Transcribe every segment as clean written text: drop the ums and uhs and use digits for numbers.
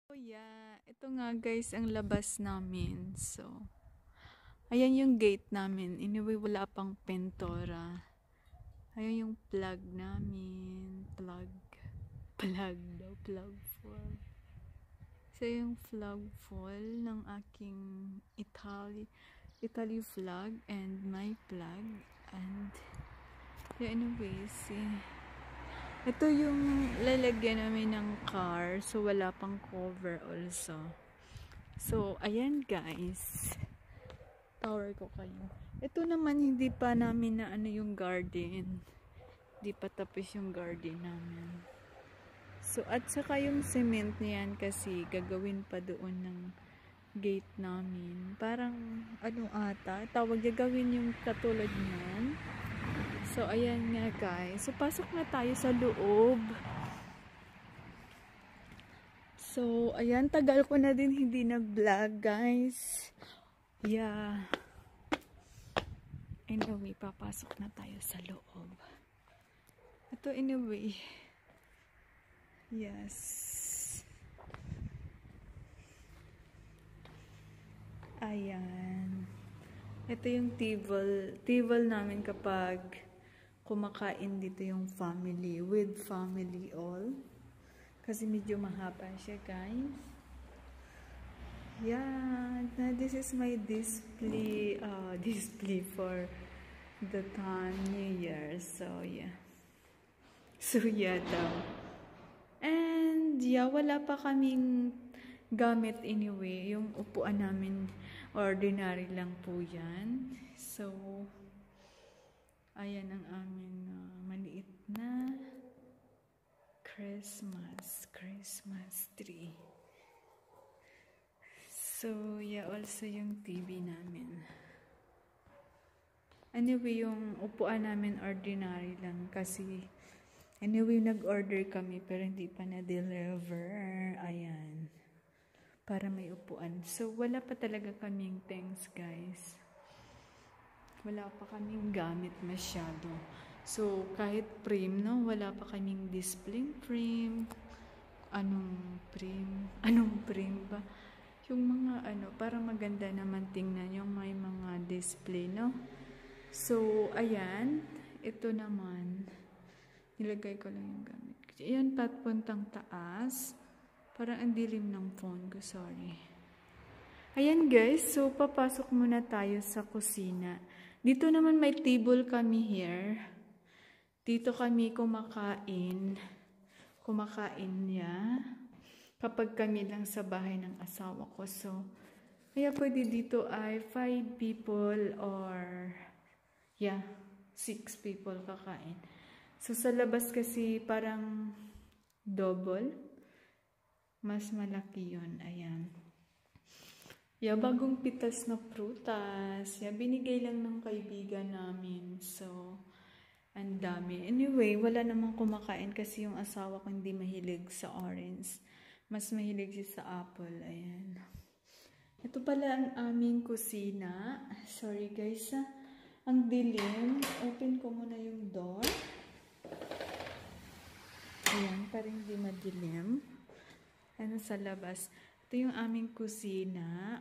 Oh yeah, ito nga guys ang labas namin. So, ayan yung gate namin. Anyway, wala pang pentora. Ayan yung plug namin. Plug daw, plug fall. So, yung plug fall ng aking Italy flag and my plug. And, yeah, anyways, ito yung lalagyan namin ng car. So, wala pang cover also. So, ayan guys. Tower ko kayo. Ito naman, hindi pa namin na ano yung garden. Hindi pa tapos yung garden namin. So, at saka yung cement niyan kasi gagawin pa doon ng gate namin. Parang, ano ata, tawag gagawin yung katulad niyan. So, ayan nga guys. So, pasok na tayo sa loob. So, ayan. Tagal ko na din hindi nag-vlog guys. Yeah. Anyway, papasok na tayo sa loob. Ito anyway. Yes. Ayan. Ito yung table namin kapag kumakain dito yung family, with family all. Kasi medyo mahaba siya, guys. Yeah, this is my display for the New Year. So, yeah. So, yeah daw. And, yeah, wala pa kaming gamit anyway. Yung upuan namin, ordinary lang po yan. So, ayan ang aming maliit na Christmas tree. So, yeah, also yung TV namin. Anyway, yung upuan namin ordinary lang kasi anyway, nag-order kami pero hindi pa na-deliver. Ayan. Para may upuan. So, wala pa talaga kaming things, guys. Wala pa kaming gamit masyado. So, kahit frame, no? Wala pa kaming display frame. Anong frame ba? Yung mga para maganda naman tingnan yung may mga display, no? So, ayan. Ito naman. Nilagay ko lang yung gamit. Ayan, papuntang taas. Parang ang dilim ng phone ko, sorry. Ayan guys, so papasok muna tayo sa kusina. Dito naman may table kami here. Dito kami kumakain. Kumakain niya. Kapag kami lang sa bahay ng asawa ko. So, kaya pwede dito ay 5 people or 6 people kakain. So, sa labas kasi parang double. Mas malaki yun. Ayan. Yeah, bagong pitas na prutas. Yeah, binigay lang ng kaibigan namin. So, ang dami. Anyway, wala namang kumakain kasi yung asawa ko hindi mahilig sa orange. Mas mahilig siya sa apple. Ayan. Ito pala ang aming kusina. Sorry guys. Ang dilim. Open ko muna yung door. Ayan, parang hindi madilim. Ano sa labas. Ito yung aming kusina.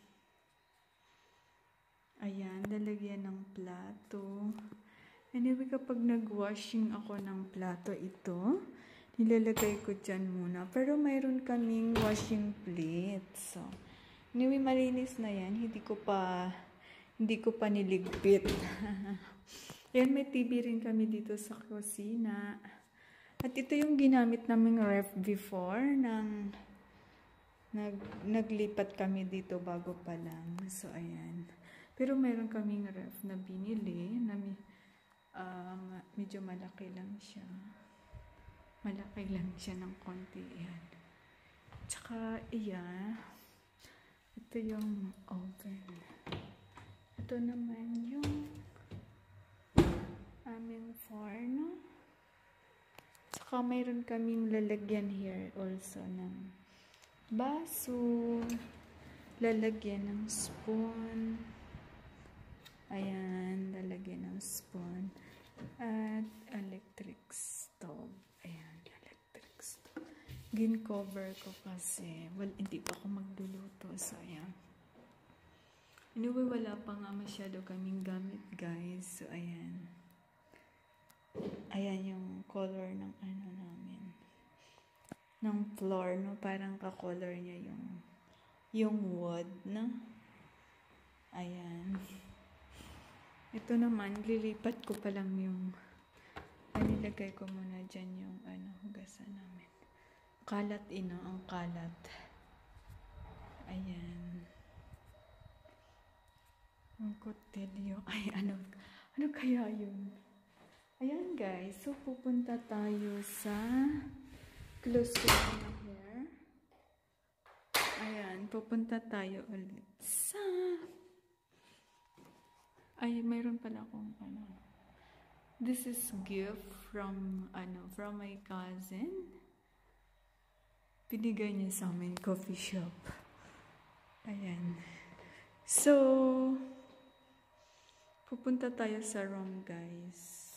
Ayan, lalagyan ng plato. Anyway, kapag nag-washing ako ng plato ito, nilalagay ko dyan muna. Pero mayroon kaming washing plate. So, anyway, malinis na yan. Hindi ko pa niligpit. Ayan, may TV rin kami dito sa kusina. At ito yung ginamit naming ref before naglipat kami dito bago pa lang. So, ayan. Pero meron kaming ref na binili na medyo malaki lang siya. Malaki lang siya ng konti. Ayan. Tsaka, iyan. Ito yung oven. Ito naman yung aming forno. Tsaka mayroon kaming lalagyan here also ng baso, lalagyan ng spoon. Ayan, lalagyan ng spoon. At electric stove. Ayan, electric stove. Gin-cover ko kasi. Well, hindi pa ako magluluto. So, ayan. Anyway, wala pa nga masyado kaming gamit, guys. So, ayan. Ayan yung color ng ano namin. Ng floor, no? Parang ka-color niya yung wood, no? Ayan. Ito naman, lilipat ko pa lang yung nilagay ko muna dyan yung hugasan namin. Kalat, ang kalat. Ayan. Ang kotelyo. Ay, ano kaya yun? Ayan, guys. So, pupunta tayo sa close ko na hair. Ayan, pupunta tayo ulit sa... Ay, mayroon pala akong This is gift from my cousin. Binigay niya sa amin coffee shop. Ayan. So, pupunta tayo sa room, guys.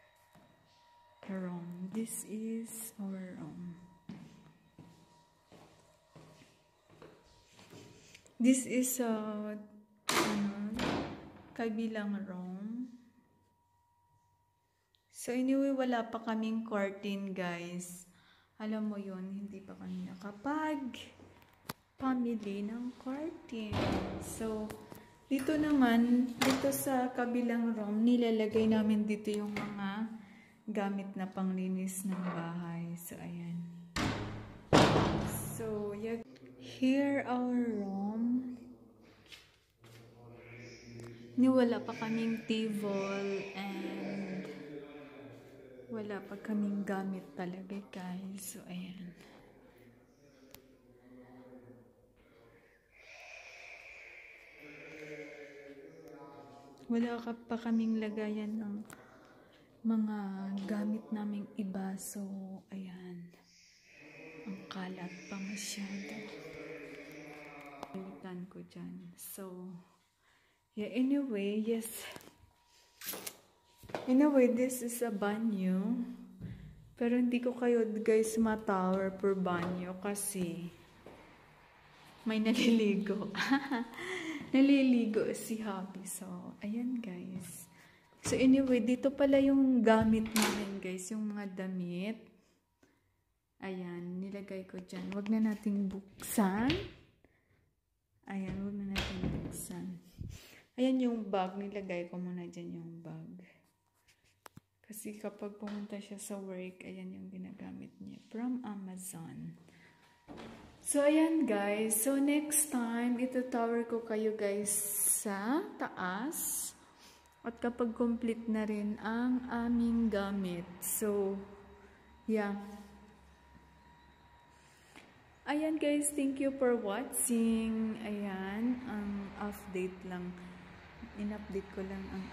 Room. This is our room. This is kabilang room. So, anyway, wala pa kaming curtain, guys. Alam mo yun, hindi pa kami nakapag-pamili ng curtain. So, dito naman, dito sa kabilang room, nilalagay namin dito yung mga gamit na panglinis ng bahay. So, ayan. So, here our room. Wala pa kaming table and wala pa kaming gamit talaga, guys. So, ayan. Wala pa kaming lagayan ng mga gamit naming iba. So, ayan. Ang kalat pa masyado. Gamitan ko dyan. So, yeah, anyway, yes. Anyway, this is a banyo. Pero hindi ko kayo, guys, ma-tower per banyo kasi may naliligo. Naliligo si Happy. So, ayan, guys. So, anyway, dito pala yung gamit namin, guys. Yung mga damit. Ayan, nilagay ko dyan. Huwag na nating buksan. Ayan, huwag na nating buksan. Ayan yung bag. Nilagay ko muna dyan yung bag. Kasi kapag pumunta siya sa work, ayan yung ginagamit niya. From Amazon. So, ayan, guys. So, next time, ito-tower ko kayo, guys, sa taas. At kapag complete na rin ang aming gamit. So, yeah. Ayan, guys. Thank you for watching. Ayan. Ang update lang. In-update ko lang ang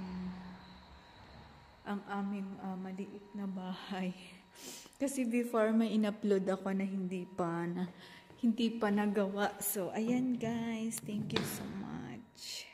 aming maliit na bahay. Kasi before may in-upload ako na hindi pa nagawa. So, ayan, guys. Thank you so much.